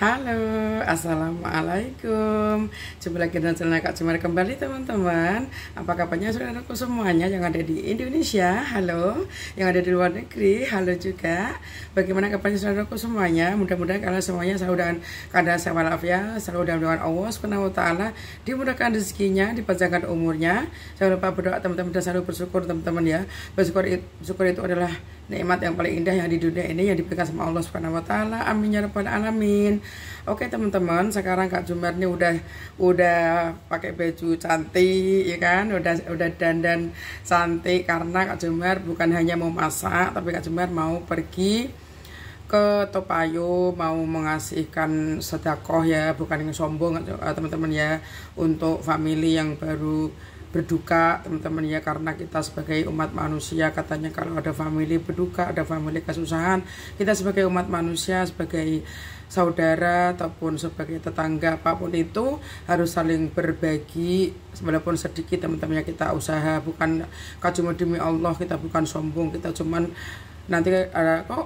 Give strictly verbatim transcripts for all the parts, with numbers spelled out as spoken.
Halo, assalamualaikum. Jumpa lagi dengan channel Kak Jumar kembali teman-teman. Apa kabarnya saudaraku semuanya yang ada di Indonesia? Halo, yang ada di luar negeri? Halo juga. Bagaimana kabarnya saudaraku semuanya? Mudah-mudahan kalian semuanya selalu dalam keadaan sehat walafiat, selalu dalam doa Allah Subhanahu wa taala, dimudahkan rezekinya, dipanjangkan umurnya. Jangan lupa berdoa teman-teman dan selalu bersyukur teman-teman ya. Bersyukur, bersyukur itu adalah nikmat yang paling indah yang di dunia ini yang diberikan sama Allah Subhanahu wa taala. Amin ya rabbal alamin. Oke teman-teman, sekarang Kak Jumar ini udah udah pakai baju cantik ya kan, udah udah dandan cantik karena Kak Jumar bukan hanya mau masak, tapi Kak Jumar mau pergi ke Topayo, mau mengasihkan sedekah ya, bukan yang sombong teman-teman ya, untuk family yang baru berduka teman-teman ya, karena kita sebagai umat manusia katanya kalau ada family berduka, ada family kesusahan, kita sebagai umat manusia, sebagai saudara ataupun sebagai tetangga apapun itu harus saling berbagi walaupun sedikit teman-teman ya. Kita usaha, bukan cuma demi Allah, kita bukan sombong, kita cuman nanti ada kok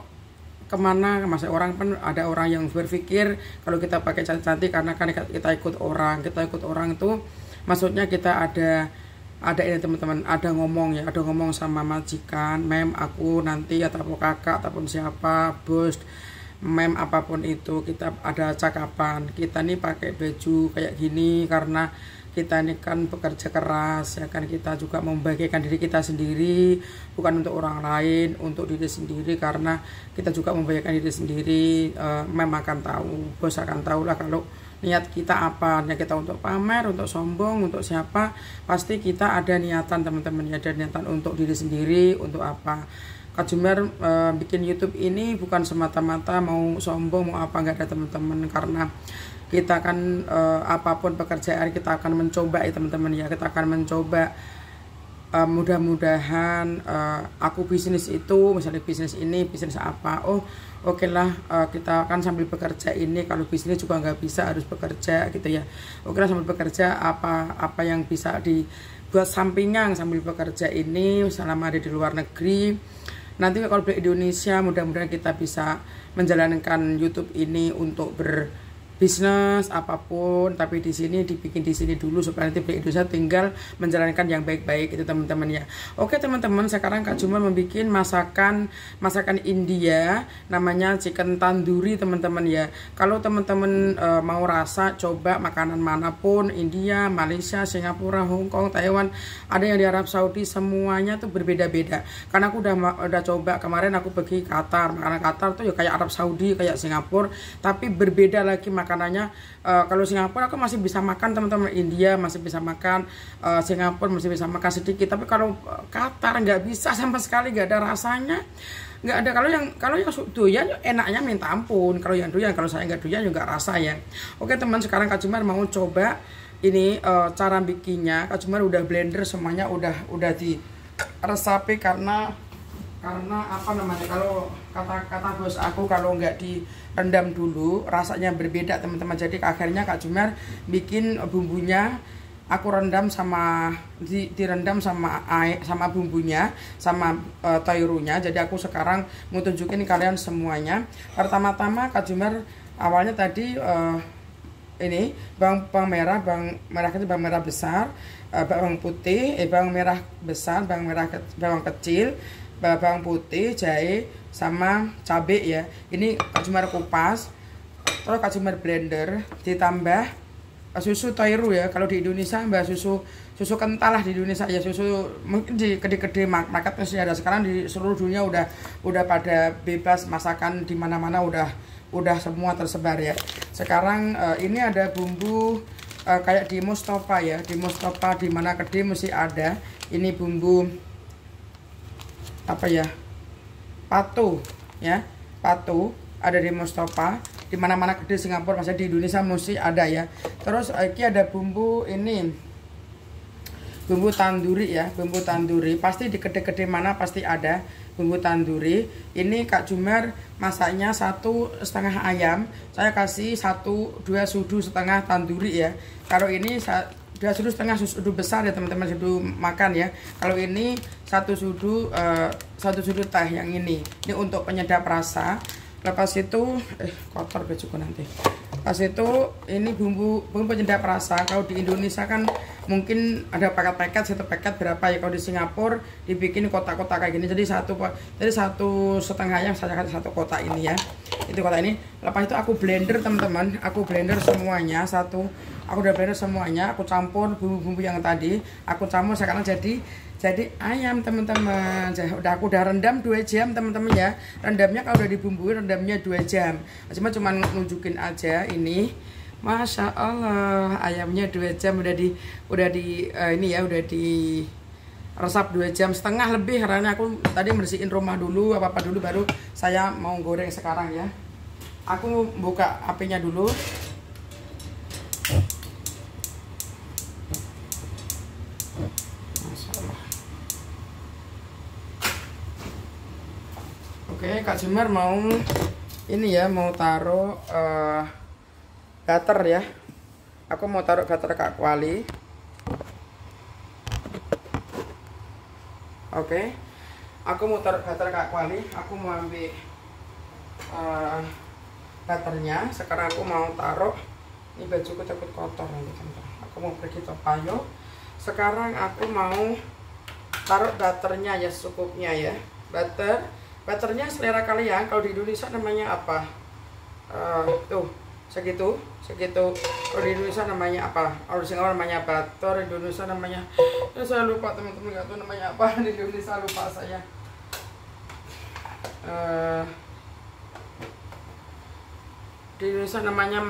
kemana masa orang pun ada orang yang berpikir kalau kita pakai cantik-cantik karena kan kita ikut orang, kita ikut orang itu maksudnya kita ada ada ini teman-teman, ada ngomong ya, ada ngomong sama majikan, mem aku nanti ataupun kakak ataupun siapa, bos, mem apapun itu, kita ada cakapan, kita nih pakai baju kayak gini karena kita ini kan bekerja keras ya kan, kita juga membagikan diri kita sendiri, bukan untuk orang lain, untuk diri sendiri, karena kita juga membagikan diri sendiri. E, mem akan tahu, bos akan tahu lah kalau niat kita apa, niat kita untuk pamer, untuk sombong, untuk siapa, pasti kita ada niatan teman-teman ya, ada niatan untuk diri sendiri, untuk apa. Kak Jumar e, bikin YouTube ini bukan semata-mata mau sombong, mau apa, enggak ada teman-teman, karena kita kan e, apapun pekerjaan kita akan mencoba ya teman-teman ya, kita akan mencoba. e, mudah-mudahan e, aku bisnis itu, misalnya bisnis ini, bisnis apa, oh oke okay lah, uh, kita kan sambil bekerja ini, kalau bisnis juga nggak bisa, harus bekerja gitu ya. Oke lah, sambil bekerja apa apa yang bisa dibuat sampingan sambil bekerja ini selama ada di luar negeri. Nanti kalau di Indonesia mudah-mudahan kita bisa menjalankan YouTube ini untuk ber bisnis apapun, tapi di sini dibikin di sini dulu supaya nanti di Indonesia tinggal menjalankan yang baik-baik itu teman-teman ya. Oke teman-teman, sekarang Kak Jumar membuat masakan masakan India namanya chicken tandoori teman-teman ya. Kalau teman-teman e, mau rasa coba makanan manapun, India, Malaysia, Singapura, Hong Kong, Taiwan, ada yang di Arab Saudi, semuanya tuh berbeda-beda. Karena aku udah udah coba kemarin, aku pergi Qatar, makanan Qatar tuh ya kayak Arab Saudi, kayak Singapura, tapi berbeda lagi makanannya. Uh, kalau Singapura aku masih bisa makan teman-teman, India masih bisa makan, uh, Singapura masih bisa makan sedikit, tapi kalau uh, Qatar nggak bisa sama sekali, nggak ada rasanya, nggak ada. Kalau yang kalau yang doyan enaknya minta ampun, kalau yang doyan, kalau saya nggak doyan juga rasa ya. Oke teman, sekarang Kak Jumar mau coba ini uh, cara bikinnya. Kak Jumar udah blender semuanya, udah udah diresapi karena karena apa namanya, kalau kata-kata bos aku kalau nggak direndam dulu rasanya berbeda teman-teman. Jadi akhirnya Kak Jumar bikin bumbunya, aku rendam sama di, direndam sama air, sama bumbunya, sama uh, toirunya. Jadi aku sekarang mau tunjukin kalian semuanya. Pertama-tama Kak Jumar awalnya tadi uh, ini bawang, bawang merah, bawang merah kecil, bawang merah besar, uh, bawang putih, eh bawang merah besar, bawang merah ke, bawang kecil, bawang putih, jahe, sama cabai ya. Ini Kak Jumar kupas, terus Kak Jumar blender, ditambah susu toiru ya. Kalau di Indonesia mbak susu susu kental lah di Indonesia ya, susu mungkin di gede-gede market masih ada. Sekarang di seluruh dunia udah udah pada bebas, masakan di mana-mana udah udah semua tersebar ya. Sekarang uh, ini ada bumbu uh, kayak di Mustafa ya, di Mustafa di mana kedai mesti ada. Ini bumbu apa ya, patu ya, patu ada di Mustafa, di mana-mana kedai Singapura, masih di Indonesia mesti ada ya. Terus ini ada bumbu ini, bumbu tandoori ya, bumbu tandoori pasti di kedai-kedai mana pasti ada bumbu tandoori. Ini Kak Jumar masaknya satu setengah ayam, saya kasih satu dua sudu setengah tandoori ya. Kalau ini dua sudu setengah, sudu besar ya teman-teman, sudu makan ya. Kalau ini satu sudu uh, satu sudu teh yang ini. Ini untuk penyedap rasa. Lepas itu eh kotor bajuku nanti. Pas itu ini bumbu bumbu penyedap rasa. Kalau di Indonesia kan mungkin ada paket-paket, satu paket berapa ya. Kalau di Singapura dibikin kotak-kotak kayak gini. Jadi satu jadi satu setengah yang saya kasih satu kotak ini ya. Itu kotak ini. Lepas itu aku blender teman-teman. Aku blender semuanya satu. Aku udah blender semuanya. Aku campur bumbu-bumbu yang tadi. Aku campur sekarang jadi jadi ayam teman-teman. Udah aku udah rendam dua jam teman-teman ya. Rendamnya kalau udah dibumbuin rendamnya dua jam. Cuma cuman nunjukin aja ini. Masya Allah, ayamnya dua jam udah di udah di uh, ini ya udah di resap dua jam setengah lebih karena aku tadi bersihin rumah dulu apa apa dulu baru saya mau goreng sekarang ya. Aku buka apinya dulu. Oke, Kak Jemar mau ini ya, mau taruh uh, butter ya. Aku mau taruh butter Kak Kuali. Oke, aku mau taruh butter Kak Kuali. Aku mau ambil uh, butternya. Sekarang aku mau taruh. Ini bajuku takut kotor nanti teman-teman. Aku mau pergi Topayo. Sekarang aku mau taruh butternya ya, secukupnya ya. Butter. Butternya selera kalian. Kalau di Indonesia namanya apa? Uh, tuh segitu, segitu. Kalau di Indonesia namanya apa? Kalau di Singapura namanya butter. Di Indonesia namanya, ya saya lupa teman-teman, nggak tahu namanya apa. Di Indonesia lupa saya. Uh, di Indonesia namanya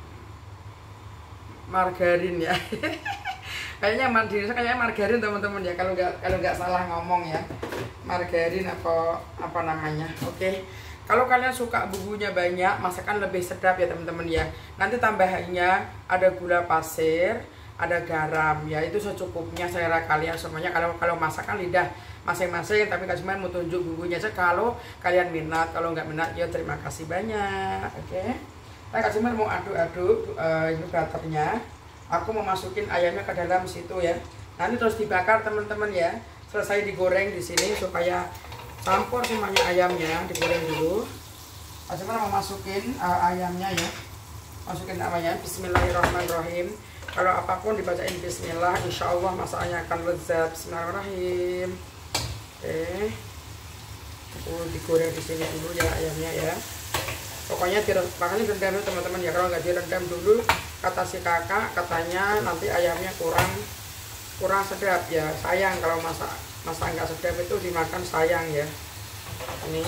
margarin ya. Kayaknya di Indonesia kayaknya margarin teman-teman ya. Kalau nggak kalau nggak salah ngomong ya. Margarin apa apa namanya. Oke, kalau kalian suka bumbunya banyak, masakan lebih sedap ya teman-teman ya. Nanti tambahannya ada gula pasir, ada garam ya, itu secukupnya selera kalian semuanya. Kalau kalau masakan lidah masing-masing, tapi Kak Jemar mau tunjuk bumbunya aja kalau kalian minat. Kalau nggak minat ya terima kasih banyak. Oke, nah, Kak Jemar mau aduk-aduk uh, ini butternya. Aku mau masukin ayamnya ke dalam situ ya. Nanti terus dibakar teman-teman ya. Selesai digoreng di sini supaya campur semuanya ayamnya, digoreng dulu. Kak Jemar mau masukin uh, ayamnya ya. Masukin ayamnya. Bismillahirrahmanirrahim. Kalau apapun dibacain bismillah, insya Allah masakannya akan lezat. Bismillahirrahmanirrahim. Oke. Aku digoreng di sini dulu ya ayamnya ya. Pokoknya makanya direndam dulu teman-teman ya. Kalau nggak direndam dulu, kata si kakak katanya nanti ayamnya kurang kurang sedap ya, sayang kalau masak masak nggak sedap itu dimakan sayang ya. Ini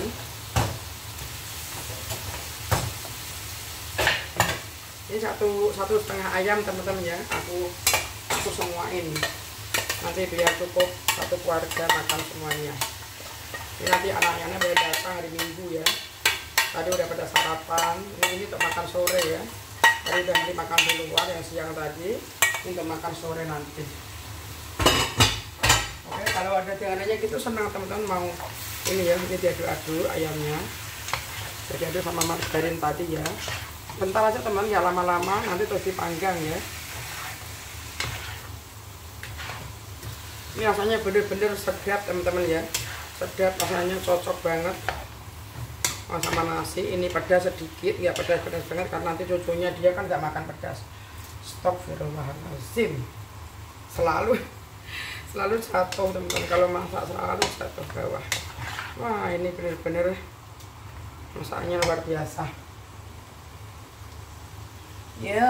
ini satu satu setengah ayam teman-teman ya, aku aku semuain nanti biar cukup satu keluarga makan semuanya. Ini nanti anak-anaknya boleh datang hari Minggu ya. Tadi udah pada sarapan, ini, ini untuk makan sore ya. Tadi udah dimakan di luar yang siang tadi, ini untuk makan sore nanti. Oke, kalau ada janganannya gitu senang teman-teman mau ini ya, ini diaduk-aduk ayamnya. Jadi aduk sama margarin tadi ya. Bentar aja teman ya, lama-lama nanti terus dipanggang ya. Ini rasanya bener-bener sedap teman-teman ya. Sedap, rasanya cocok banget sama nasi. Ini pedas sedikit, nggak pedas-pedas banget karena nanti cucunya dia kan nggak makan pedas. Astagfirullahaladzim. Selalu selalu jatuh teman-teman, kalau masak selalu jatuh bawah. Wah, ini bener-bener masaknya luar biasa. Ya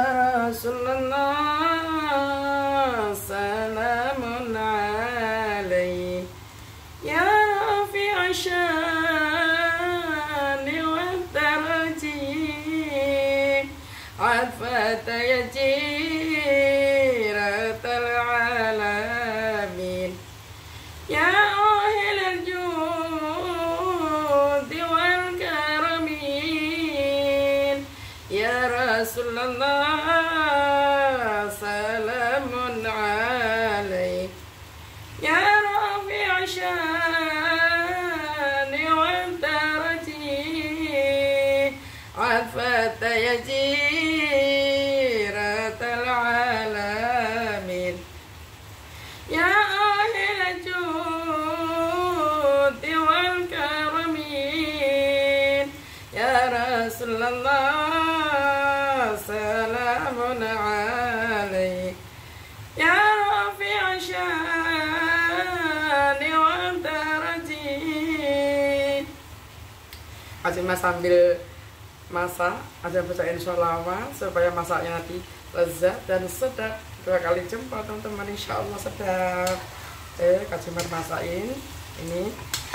Rasulullah salamun alaihi ya rafi'a syani wa daraji afata yajiratal alamin ya ahil al-judi wal karamin ya Rasulullah salamun alaik ya rafi'a syani wa daraji afata yajiratal alamin ya ahil al-judi wal karamin ya salamun alaik ya rafi' syani wa daraji. Azimah sambil masak, ada bacain sholawat supaya masaknya nanti lezat dan sedap. Dua kali jempol teman-teman, insya Allah sedap. Eh, Kak Jemar masakin ini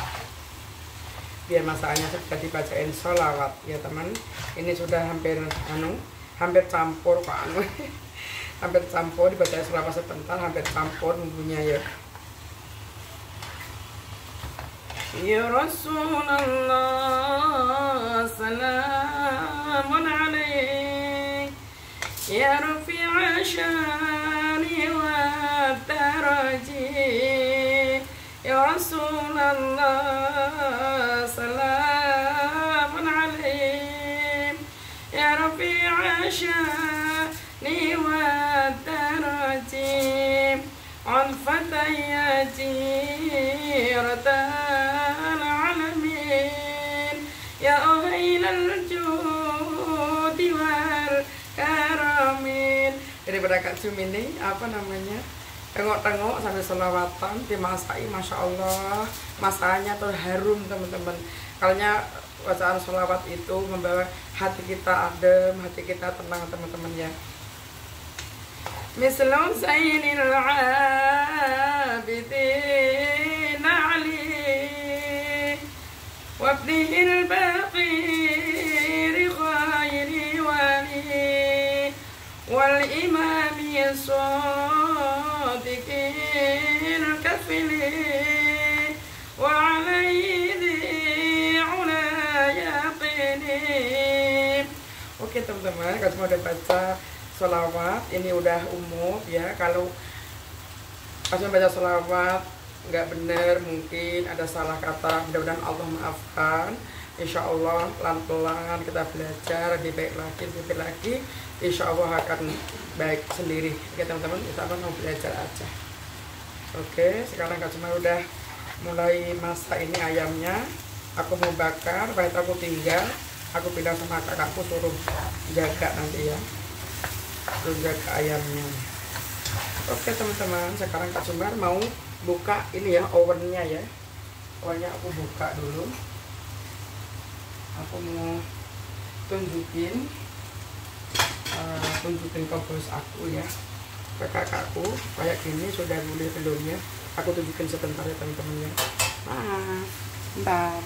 biar masakannya sudah dibacain sholawat ya teman. Ini sudah hampir anu, hampir campur kok anu, hampir campur, dibacain sholawat sebentar, hampir campur bumbunya ya. Ya Rasulullah salamun alaik ya rafi'a syani wa daraji ya Rasulullah salamun alaik ya rafi'a syani wa daraji an fatayati ratan alamin ya ahlal judi wal karamin. Daripada Kak Jum ini apa namanya, tengok-tengok sambil selawatan dimasaki, masya Allah masakannya tuh harum teman-teman. Kalanya bacaan selawat itu membawa hati kita adem, hati kita tenang teman-teman ya. Mislu Zainil Abidin Ali wabnihil Baqir khairi wali wal imami sadiqil kafili wa alayhi ula yaqini. Oke teman-teman, kalau udah baca sholawat ini udah umum ya. Kalau pas baca sholawat nggak bener, mungkin ada salah kata, mudah-mudahan Allah maafkan. Insya Allah pelan-pelan kita belajar lebih baik lagi, lebih baik lagi, insya Allah akan baik sendiri. Oke teman-teman, kita akan mau belajar aja. Oke, sekarang Kak Jemar udah mulai masak ini ayamnya. Aku mau bakar, baik aku tinggal, aku bilang sama kakakku suruh jaga nanti ya, suruh jaga ayamnya. Oke teman-teman, sekarang Kak Jemar mau buka ini ya, ovennya ya. Ovennya aku buka dulu. Aku mau tunjukin uh, tunjukin ke bos aku ya, ke kakakku kayak gini sudah boleh belum ya. Aku tunjukin sebentar ya teman-teman ya. Ah, bentar.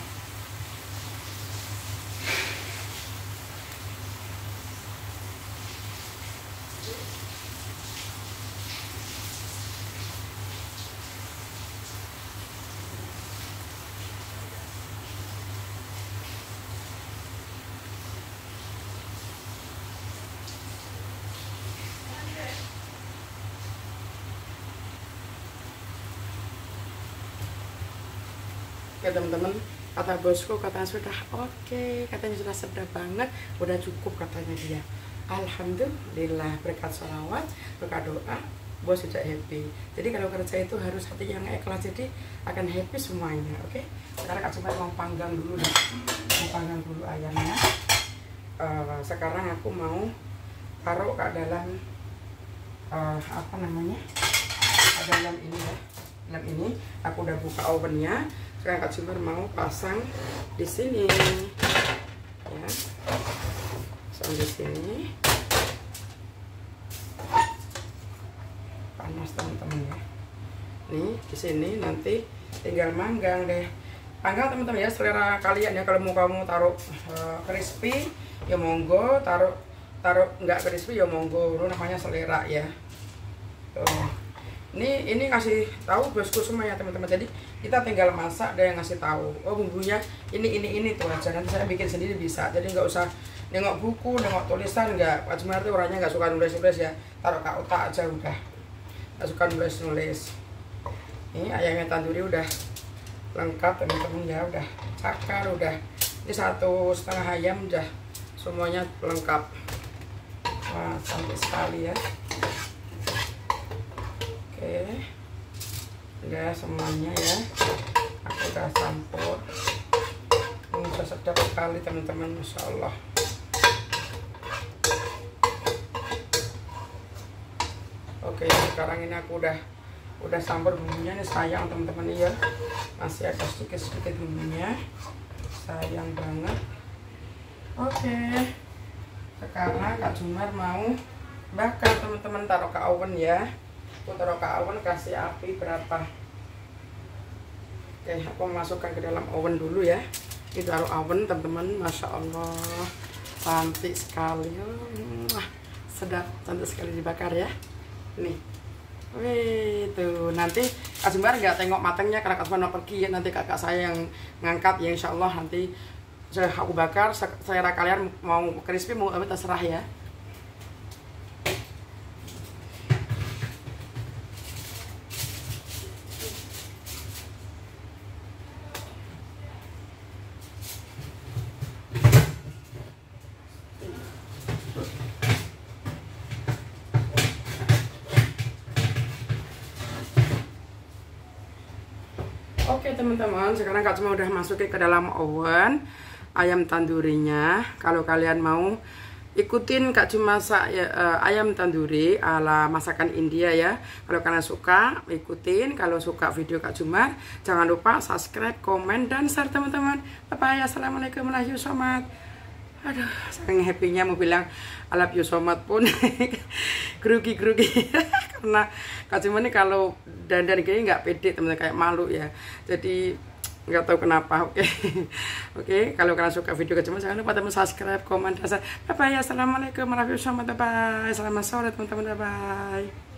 Ya teman-teman, kata bosku katanya sudah oke, okay. Katanya sudah sedap banget, udah cukup katanya dia. Alhamdulillah, berkat sholawat, berkat doa, bos sudah happy. Jadi kalau kerja itu harus hati yang ikhlas, jadi akan happy semuanya. Oke, okay? Sekarang Kak Jemar mau panggang dulu nih, mau panggang dulu ayamnya. Uh, sekarang aku mau taruh ke dalam uh, apa namanya, ke dalam ini ya, dalam ini. Aku udah buka ovennya. Sekarang Kak Jemar mau pasang di sini ya, pasang di sini. Panas teman-teman ya. Nih di sini nanti tinggal manggang deh. Panggang teman-teman ya, selera kalian ya. Kalau mau kamu taruh uh, crispy ya monggo, taruh taruh nggak crispy ya monggo. Itu namanya selera ya. Tuh. Ini ini kasih tahu bosku semuanya teman-teman. Jadi kita tinggal masak, dia yang ngasih tahu. Oh bumbunya ini ini ini tuh aja. Nanti saya bikin sendiri bisa. Jadi nggak usah nengok buku, nengok tulisan nggak. Kak Jemar tuh orangnya nggak suka nulis-nulis ya. Taruh ke otak aja udah. Nggak suka nulis-nulis. Ini ayamnya tanduri udah lengkap teman-teman ya. Udah cakar, udah. Ini satu setengah ayam udah semuanya lengkap. Wah cantik sekali ya. Oke, udah semuanya ya, aku udah campur. Ini sudah sedap sekali teman-teman, masya Allah. Oke, sekarang ini aku udah udah campur bumbunya nih, sayang teman-teman ya, masih ada sedikit-sedikit bumbunya, sayang banget. Oke, sekarang Kak Jumar mau bakar teman-teman, taruh ke oven ya. Aku taruh ke oven, kasih api berapa. Oke, aku masukkan ke dalam oven dulu ya. Ini taruh oven teman-teman, masya Allah, cantik sekali. Wah, sedap, cantik sekali dibakar ya. Nih, wih, tuh nanti Kak Jumar nggak tengok matangnya karena Kak Jumar mau pergi ya. Nanti kakak saya yang ngangkat ya, insya Allah nanti saya aku bakar. Saya kalian mau crispy mau tapi terserah ya. Oke teman-teman, sekarang Kak Jumar udah masukin ke dalam oven ayam tandurinya. Kalau kalian mau ikutin Kak Jumar masak ya, uh, ayam tanduri ala masakan India ya. Kalau kalian suka ikutin, kalau suka video Kak Jumar jangan lupa subscribe, komen, dan share teman-teman. Bye bye, assalamualaikum warahmatullahi wabarakatuh. Aduh, saking happy-nya mau bilang I love you so much pun grogi-grogi karena Kak Jumar ini kalau dandan gini nggak pede teman-teman, kayak malu ya. Jadi nggak tahu kenapa. Oke, oke. Kalau kalian suka video Kak Jumar jangan lupa teman subscribe, komen, dan share. Bye bye, assalamualaikum warahmatullahi wabarakatuh. Bye bye, selamat sore teman-teman. Bye bye.